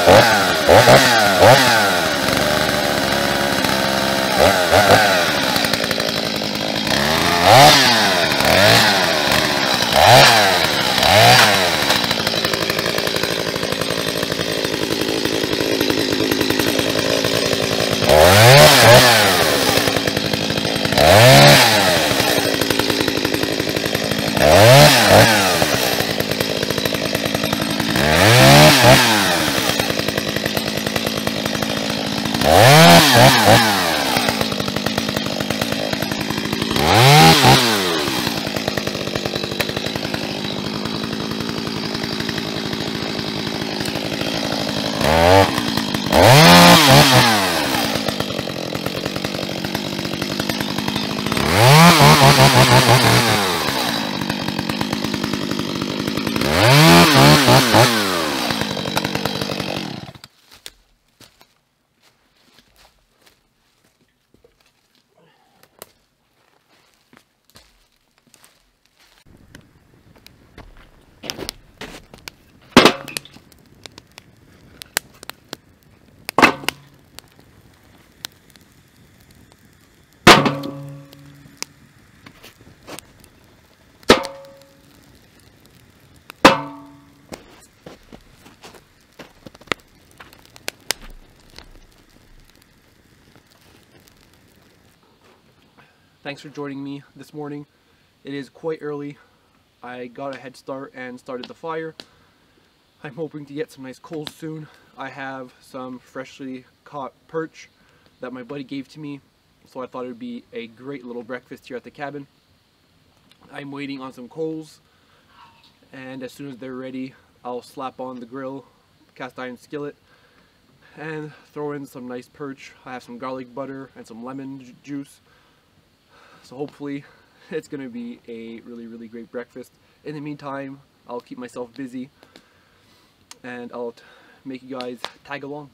Thanks for joining me this morning. It is quite early. I got a head start and started the fire. I'm hoping to get some nice coals soon. I have some freshly caught perch that my buddy gave to me, so I thought it would be a great little breakfast here at the cabin. I'm waiting on some coals, and as soon as they're ready, I'll slap on the grill, cast iron skillet, and throw in some nice perch. I have some garlic butter and some lemon juice. So hopefully it's going to be a really great breakfast. In the meantime, I'll keep myself busy and I'll make you guys tag along.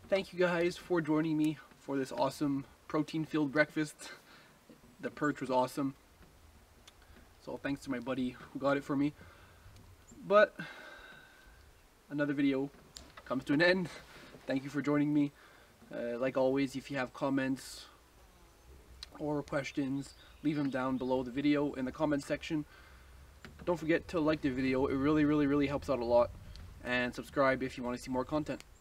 thank you guys for joining me for this awesome protein-filled breakfast. The perch was awesome. So thanks to my buddy who got it for me. But another video comes to an end. Thank you for joining me. Like always, if you have comments or questions, leave them down below the video in the comment section. Don't forget to like the video. It really helps out a lot. And subscribe if you want to see more content.